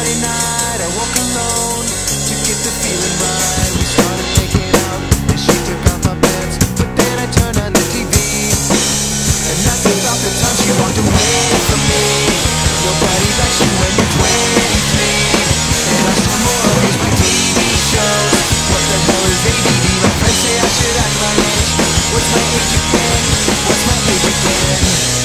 Friday night I woke alone to get the feeling right. We started making out and she took off my pants, but then I turned on the TV, and that's about the time she walked away from me. Nobody likes you when you're 23, and I still more amazed by TV shows. What the hell is ADD? My friends say I should act my age. What's my age again? What's my age again?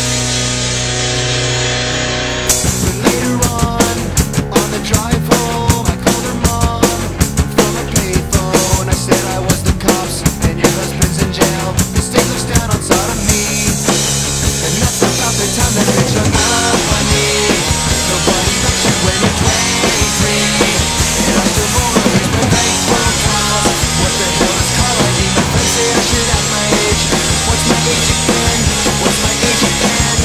But later on the drive home, I called her mom from a payphone. I said I was the cops and your husband's in jail. The state looks down on sodomy, and that's about the time that bitch hung up on me. Nobody likes you when you're 23, and I still more amazed by night phone calls. What the hell is call ID? My friends say I should act my age. What's my age again? What's my age again?